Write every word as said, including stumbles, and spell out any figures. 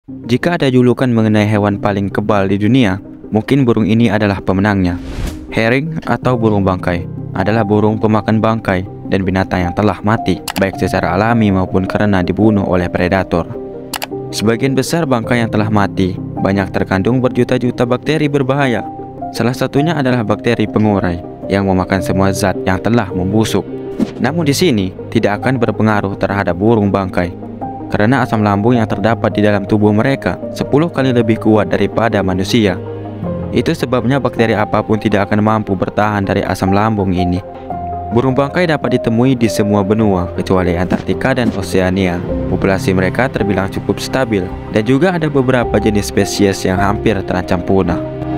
Jika ada julukan mengenai hewan paling kebal di dunia, mungkin burung ini adalah pemenangnya. Herring atau burung bangkai adalah burung pemakan bangkai dan binatang yang telah mati, baik secara alami maupun karena dibunuh oleh predator. Sebagian besar bangkai yang telah mati banyak terkandung berjuta-juta bakteri berbahaya. Salah satunya adalah bakteri pengurai yang memakan semua zat yang telah membusuk. Namun di sini tidak akan berpengaruh terhadap burung bangkai, karena asam lambung yang terdapat di dalam tubuh mereka sepuluh kali lebih kuat daripada manusia. Itu sebabnya bakteri apapun tidak akan mampu bertahan dari asam lambung ini. Burung bangkai dapat ditemui di semua benua kecuali Antartika dan Oseania. Populasi mereka terbilang cukup stabil dan juga ada beberapa jenis spesies yang hampir terancam punah.